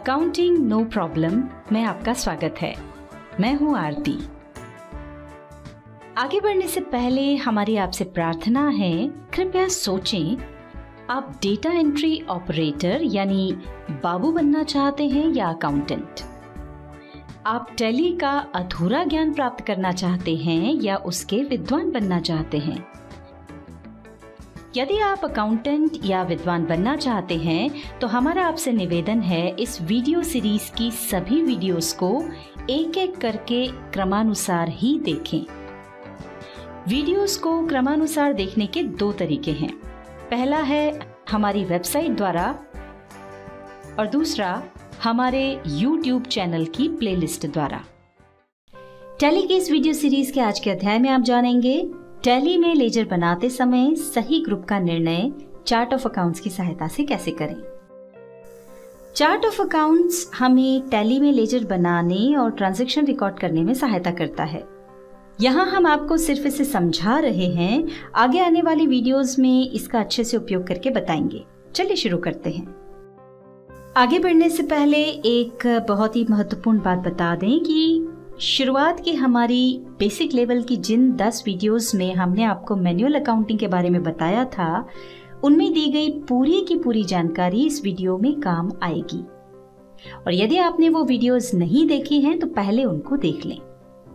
Accounting no problem में आपका स्वागत है। मैं हूं आरती। आगे बढ़ने से पहले हमारी आपसे प्रार्थना है, कृपया सोचें, आप डेटा एंट्री ऑपरेटर यानी बाबू बनना चाहते हैं या अकाउंटेंट? आप टैली का अधूरा ज्ञान प्राप्त करना चाहते हैं या उसके विद्वान बनना चाहते हैं? यदि आप अकाउंटेंट या विद्वान बनना चाहते हैं तो हमारा आपसे निवेदन है, इस वीडियो सीरीज की सभी वीडियोस को एक एक करके क्रमानुसार ही देखें। वीडियोस को क्रमानुसार देखने के दो तरीके हैं। पहला है हमारी वेबसाइट द्वारा और दूसरा हमारे YouTube चैनल की प्लेलिस्ट द्वारा। टैली की इस वीडियो सीरीज के आज के अध्याय में आप जानेंगे, टैली में लेजर बनाते समय सही ग्रुप का निर्णय चार्ट ऑफ अकाउंट्स की सहायता से कैसे करें। चार्ट ऑफ अकाउंट्स हमें टैली में लेजर बनाने और ट्रांजैक्शन रिकॉर्ड करने में सहायता करता है। यहाँ हम आपको सिर्फ इसे समझा रहे हैं, आगे आने वाली वीडियोस में इसका अच्छे से उपयोग करके बताएंगे। चलिए शुरू करते हैं। आगे बढ़ने से पहले एक बहुत ही महत्वपूर्ण बात बता दें कि शुरुआत की हमारी बेसिक लेवल की जिन 10 वीडियोस में हमने आपको मैनुअल अकाउंटिंग के बारे में बताया था, उनमें दी गई पूरी की पूरी जानकारी इस वीडियो में काम आएगी। और यदि आपने वो वीडियोस नहीं देखी हैं तो पहले उनको देख लें।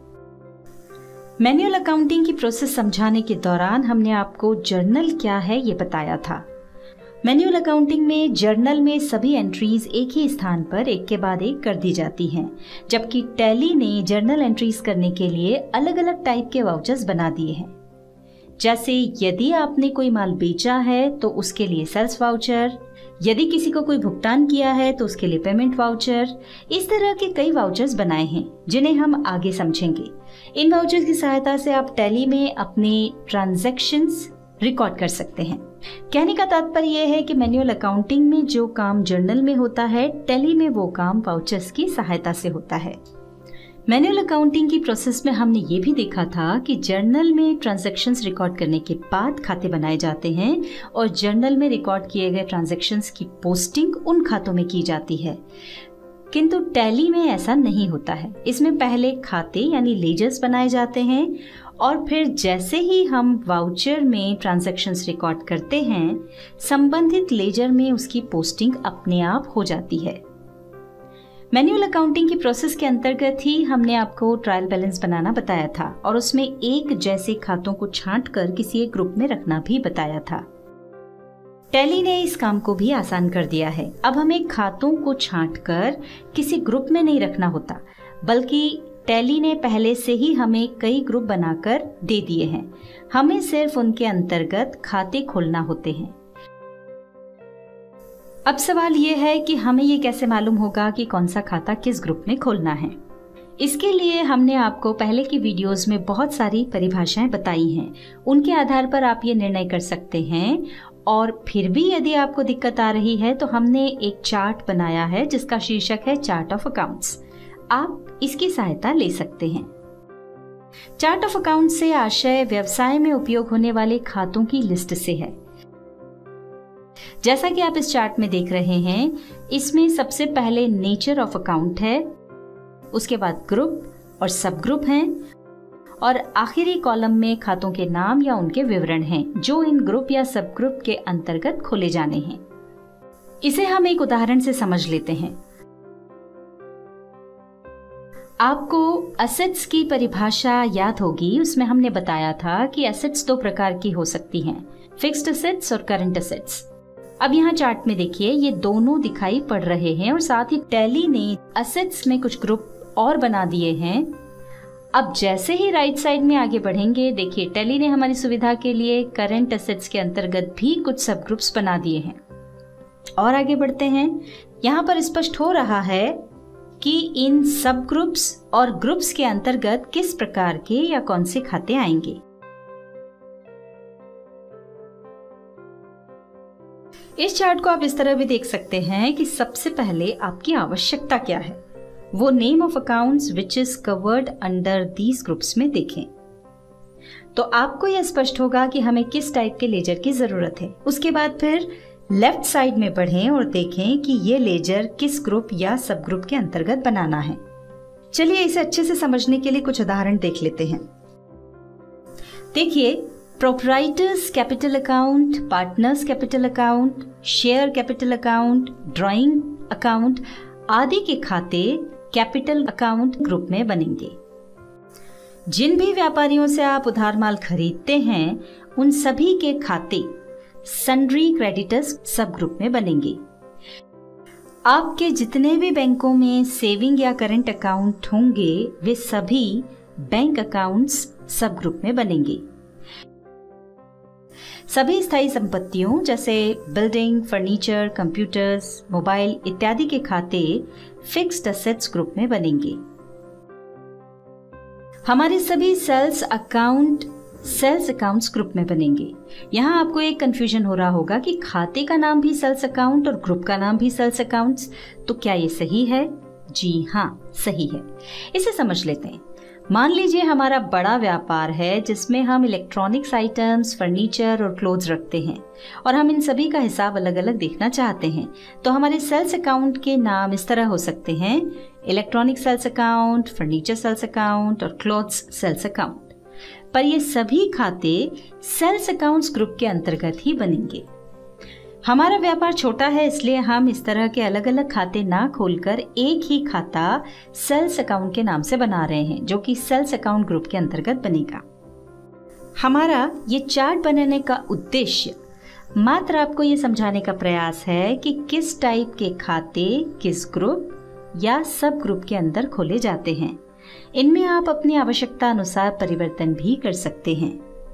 मैनुअल अकाउंटिंग की प्रोसेस समझाने के दौरान हमने आपको जर्नल क्या है ये बताया था। मैनुअल अकाउंटिंग में जर्नल में सभी एंट्रीज एक ही स्थान पर एक के बाद एक कर दी जाती हैं, जबकि टैली ने जर्नल एंट्रीज करने के लिए अलग अलग टाइप के वाउचर्स बना दिए हैं। जैसे यदि आपने कोई माल बेचा है तो उसके लिए सेल्स वाउचर, यदि किसी को कोई भुगतान किया है तो उसके लिए पेमेंट वाउचर, इस तरह के कई वाउचर्स बनाए हैं जिन्हें हम आगे समझेंगे। इन वाउचर्स की सहायता से आप टैली में अपने ट्रांजैक्शंस रिकॉर्ड कर सकते हैं। कहने का तात्पर्य यह है कि मैनुअल अकाउंटिंग में जो काम जर्नल में होता है, टैली में वो काम वाउचर्स की सहायता से होता है। मैनुअल अकाउंटिंग की प्रोसेस में हमने ये भी देखा था कि जर्नल में ट्रांजैक्शंस रिकॉर्ड करने के बाद खाते बनाए जाते हैं और जर्नल में रिकॉर्ड किए गए ट्रांजैक्शंस की पोस्टिंग उन खातों में की जाती है। किंतु टैली में ऐसा नहीं होता है। इसमें पहले खाते यानी लेजर्स बनाए जाते हैं और फिर जैसे ही हम वाउचर में ट्रांजैक्शंस रिकॉर्ड करते हैं, संबंधित लेजर में उसकी पोस्टिंग अपने आप हो जाती है। मैनुअल अकाउंटिंग की प्रोसेस के अंतर्गत ही हमने आपको ट्रायल बैलेंस बनाना बताया था और उसमें एक जैसे खातों को छांटकर किसी एक ग्रुप में रखना भी बताया था। टैली ने इस काम को भी आसान कर दिया है। अब हमें खातों को छांटकर किसी ग्रुप में नहीं रखना होता, बल्कि टैली ने पहले से ही हमें कई ग्रुप बनाकर दे दिए हैं। हमें सिर्फ उनके अंतर्गत खाते खोलना होते हैं। अब सवाल ये है कि हमें ये कैसे मालूम होगा कि कौन सा खाता किस ग्रुप में खोलना है। इसके लिए हमने आपको पहले की वीडियोस में बहुत सारी परिभाषाएं बताई हैं। उनके आधार पर आप ये निर्णय कर सकते हैं। और फिर भी यदि आपको दिक्कत आ रही है तो हमने एक चार्ट बनाया है जिसका शीर्षक है चार्ट ऑफ अकाउंट्स। आप इसकी सहायता ले सकते हैं। चार्ट ऑफ अकाउंट से आशय व्यवसाय में उपयोग होने वाले खातों की लिस्ट से है। जैसा कि आप इस चार्ट में देख रहे हैं, इसमें सबसे पहले नेचर ऑफ अकाउंट है, उसके बाद ग्रुप और सब ग्रुप हैं और आखिरी कॉलम में खातों के नाम या उनके विवरण हैं जो इन ग्रुप या सब ग्रुप के अंतर्गत खोले जाने हैं। इसे हम एक उदाहरण से समझ लेते हैं। आपको एसेट्स की परिभाषा याद होगी। उसमें हमने बताया था कि एसेट्स दो प्रकार की हो सकती हैं, फिक्स्ड एसेट्स और करंट एसेट्स। अब यहाँ चार्ट में देखिए, ये दोनों दिखाई पड़ रहे हैं और साथ ही टैली ने एसेट्स में कुछ ग्रुप और बना दिए हैं। अब जैसे ही राइट साइड में आगे बढ़ेंगे, देखिए टैली ने हमारी सुविधा के लिए करंट एसेट्स के अंतर्गत भी कुछ सब ग्रुप्स बना दिए हैं। और आगे बढ़ते हैं, यहाँ पर स्पष्ट हो रहा है कि इन सब ग्रुप्स और ग्रुप्स के अंतर्गत किस प्रकार के या कौन से खाते आएंगे। इस चार्ट को आप इस तरह भी देख सकते हैं कि सबसे पहले आपकी आवश्यकता क्या है, वो name of accounts which is covered under these groups में देखें। तो आपको यह स्पष्ट होगा कि हमें किस टाइप के लेजर की जरूरत है। उसके बाद फिर लेफ्ट साइड में पढ़ें और देखें कि ये लेजर किस ग्रुप या सब ग्रुप के अंतर्गत बनाना है। चलिए इसे अच्छे से समझने के लिए कुछ उदाहरण देख लेते हैं। देखिए, proprietors capital account, partners capital account, share capital account, drawing account आदि के खाते कैपिटल अकाउंट ग्रुप में बनेंगे। जिन भी व्यापारियों से आप उधार माल खरीदते हैं उन सभी के खाते सन्ड्री क्रेडिटर्स सब ग्रुप में बनेंगे। आपके जितने भी बैंकों में सेविंग या करंट अकाउंट होंगे वे सभी बैंक अकाउंट्स सब ग्रुप में बनेंगे। सभी स्थायी संपत्तियों जैसे बिल्डिंग, फर्नीचर, कंप्यूटर्स, मोबाइल इत्यादि के खाते फिक्स्ड एसेट्स ग्रुप में बनेंगे। हमारे सभी सेल्स अकाउंट्स ग्रुप में बनेंगे। यहाँ आपको एक कंफ्यूजन हो रहा होगा कि खाते का नाम भी सेल्स अकाउंट और ग्रुप का नाम भी सेल्स अकाउंट्स, तो क्या ये सही है? जी हाँ, सही है। इसे समझ लेते हैं। मान लीजिए हमारा बड़ा व्यापार है जिसमें हम इलेक्ट्रॉनिक्स आइटम्स, फर्नीचर और क्लोथ्स रखते हैं और हम इन सभी का हिसाब अलग अलग देखना चाहते हैं। तो हमारे सेल्स अकाउंट के नाम इस तरह हो सकते हैं: electronic sales account, furniture sales account और क्लोथ्स सेल्स अकाउंट। पर ये सभी खाते सेल्स अकाउंट्स ग्रुप के अंतर्गत ही बनेंगे। हमारा व्यापार छोटा है इसलिए हम इस तरह के अलग अलग खाते ना खोलकर एक ही खाता सेल्स अकाउंट के नाम से बना रहे हैं, जो कि सेल्स अकाउंट ग्रुप के अंतर्गत बनेगा। हमारा ये चार्ट बनाने का उद्देश्य मात्र आपको ये समझाने का प्रयास है कि किस टाइप के खाते किस ग्रुप या सब ग्रुप के अंदर खोले जाते हैं। इनमें आप अपनी आवश्यकता अनुसार परिवर्तन भी कर सकते हैं।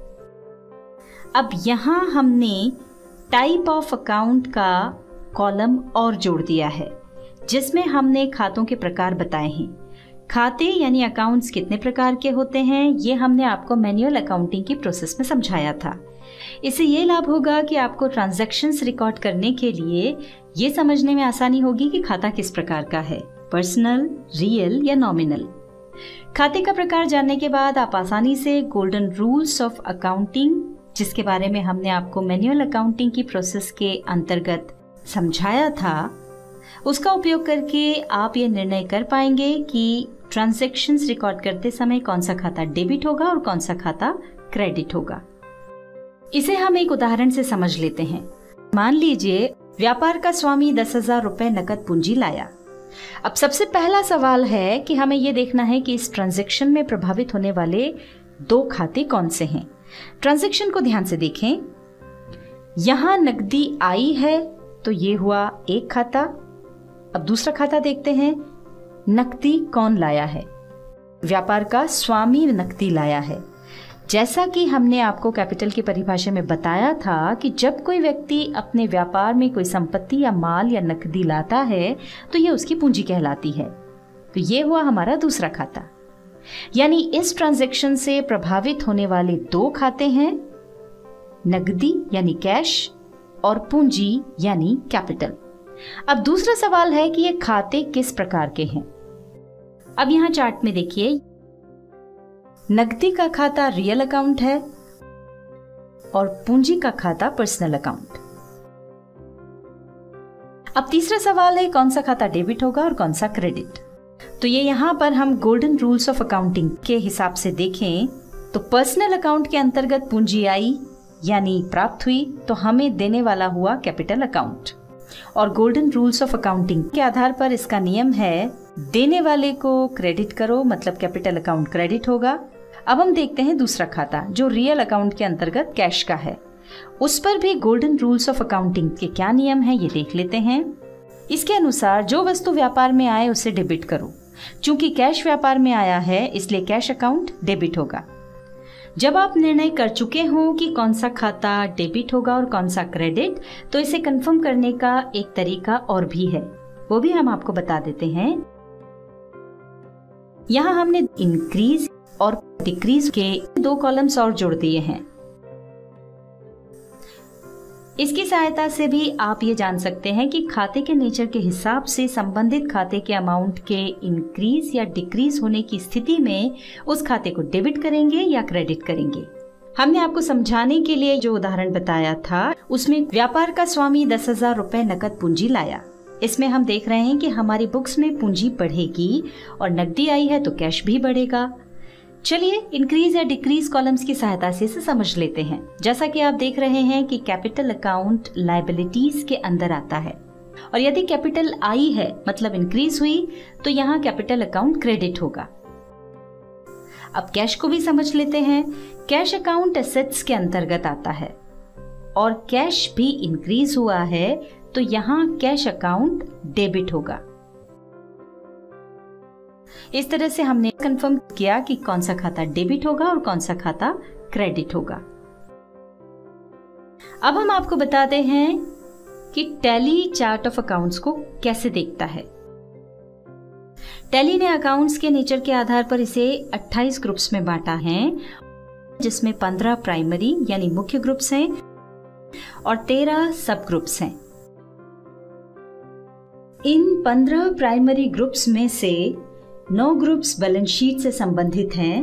अब यहाँ हमने टाइप ऑफ अकाउंट का कॉलम और जोड़ दिया है जिसमें हमने खातों के प्रकार बताए हैं। खाते यानी अकाउंट्स कितने प्रकार के होते हैं ये हमने आपको मैनुअल अकाउंटिंग की प्रोसेस में समझाया था। इससे ये लाभ होगा कि आपको ट्रांजैक्शंस रिकॉर्ड करने के लिए ये समझने में आसानी होगी कि खाता किस प्रकार का है, पर्सनल, रियल या नॉमिनल। खाते का प्रकार जानने के बाद आप आसानी से गोल्डन रूल्स ऑफ अकाउंटिंग, जिसके बारे में हमने आपको मैनुअल अकाउंटिंग की प्रोसेस के अंतर्गत समझाया था, उसका उपयोग करके आप ये निर्णय कर पाएंगे कि ट्रांजैक्शंस रिकॉर्ड करते समय कौन सा खाता डेबिट होगा और कौन सा खाता क्रेडिट होगा। इसे हम एक उदाहरण से समझ लेते हैं। मान लीजिए व्यापार का स्वामी 10,000 रुपए नकद पूंजी लाया। अब सबसे पहला सवाल है कि हमें यह देखना है कि इस ट्रांजैक्शन में प्रभावित होने वाले दो खाते कौन से हैं। ट्रांजैक्शन को ध्यान से देखें। यहां नकदी आई है तो ये हुआ एक खाता। अब दूसरा खाता देखते हैं, नकदी कौन लाया है? व्यापार का स्वामी नकदी लाया है। जैसा कि हमने आपको कैपिटल की परिभाषा में बताया था कि जब कोई व्यक्ति अपने व्यापार में कोई संपत्ति या माल या नकदी लाता है तो ये उसकी पूंजी कहलाती है। तो ये हुआ हमारा दूसरा खाता। यानी इस ट्रांजैक्शन से प्रभावित होने वाले दो खाते हैं, नकदी यानी कैश और पूंजी यानी कैपिटल। अब दूसरा सवाल है कि ये खाते किस प्रकार के हैं। अब यहां चार्ट में देखिए, नकदी का खाता रियल अकाउंट है और पूंजी का खाता पर्सनल अकाउंट। अब तीसरा सवाल है कौन सा खाता डेबिट होगा और कौन सा क्रेडिट। तो ये यहां पर हम गोल्डन रूल्स ऑफ अकाउंटिंग के हिसाब से देखें तो पर्सनल अकाउंट के अंतर्गत पूंजी आई यानी प्राप्त हुई तो हमें देने वाला हुआ कैपिटल अकाउंट। और गोल्डन रूल्स ऑफ अकाउंटिंग के आधार पर इसका नियम है देने वाले को क्रेडिट करो, मतलब कैपिटल अकाउंट क्रेडिट होगा। अब हम देखते हैं दूसरा खाता जो रियल अकाउंट के अंतर्गत कैश का है। उस पर भी गोल्डन रूल्स ऑफ अकाउंटिंग के क्या नियम है ये देख लेते हैं। इसके अनुसार जो वस्तु व्यापार में आए उसे डेबिट करो। चूंकि कैश व्यापार में आया है इसलिए कैश अकाउंट डेबिट होगा। जब आप निर्णय कर चुके हो कि कौन सा खाता डेबिट होगा और कौन सा क्रेडिट, तो इसे कंफर्म करने का एक तरीका और भी है, वो भी हम आपको बता देते हैं। यहां हमने इंक्रीज और डिक्रीज के दो कॉलम्स और जोड़ दिए हैं। इसकी सहायता से भी आप ये जान सकते हैं कि खाते के नेचर के हिसाब से संबंधित खाते के अमाउंट के इंक्रीज या डिक्रीज होने की स्थिति में उस खाते को डेबिट करेंगे या क्रेडिट करेंगे। हमने आपको समझाने के लिए जो उदाहरण बताया था उसमें व्यापार का स्वामी 10,000 रुपए नकद पूंजी लाया। इसमें हम देख रहे हैं कि हमारी बुक्स में पूंजी बढ़ेगी और नकदी आई है तो कैश भी बढ़ेगा। चलिए इंक्रीज या डिक्रीज कॉलम्स की सहायता से इसे समझ लेते हैं। जैसा कि आप देख रहे हैं कि कैपिटल अकाउंट लायबिलिटीज के अंदर आता है और यदि कैपिटल आई है मतलब इंक्रीज हुई तो यहाँ कैपिटल अकाउंट क्रेडिट होगा। अब कैश को भी समझ लेते हैं। कैश अकाउंट एसेट्स के अंतर्गत आता है और कैश भी इंक्रीज हुआ है तो यहाँ कैश अकाउंट डेबिट होगा। इस तरह से हमने कंफर्म किया कि कौन सा खाता डेबिट होगा और कौन सा खाता क्रेडिट होगा। अब हम आपको बताते हैं कि टैली चार्ट ऑफ अकाउंट्स को कैसे देखता है। टैली ने अकाउंट्स के नेचर के आधार पर इसे 28 ग्रुप्स में बांटा है, जिसमें 15 प्राइमरी यानी मुख्य ग्रुप्स हैं और 13 सब ग्रुप्स हैं। इन 15 प्राइमरी ग्रुप्स में से 9 ग्रुप्स बैलेंस शीट से संबंधित हैं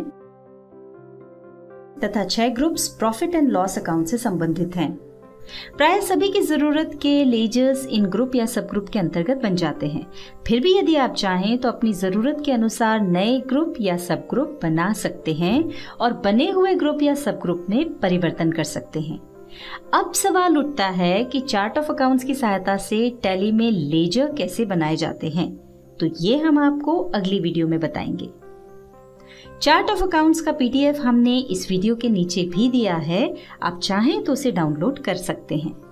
तथा 6 groups profit and loss account से संबंधित हैं। प्राय सभी की जरूरत के लेजर्स इन ग्रुप या सब ग्रुप के अंतर्गत बन जाते हैं। फिर भी यदि आप चाहें तो अपनी जरूरत के अनुसार नए ग्रुप या सब ग्रुप बना सकते हैं और बने हुए ग्रुप या सब ग्रुप में परिवर्तन कर सकते हैं। अब सवाल उठता है कि चार्ट ऑफ अकाउंट्स की सहायता से टैली में लेजर कैसे बनाए जाते हैं, तो ये हम आपको अगली वीडियो में बताएंगे। चार्ट ऑफ अकाउंट्स का पीडीएफ हमने इस वीडियो के नीचे भी दिया है, आप चाहें तो उसे डाउनलोड कर सकते हैं।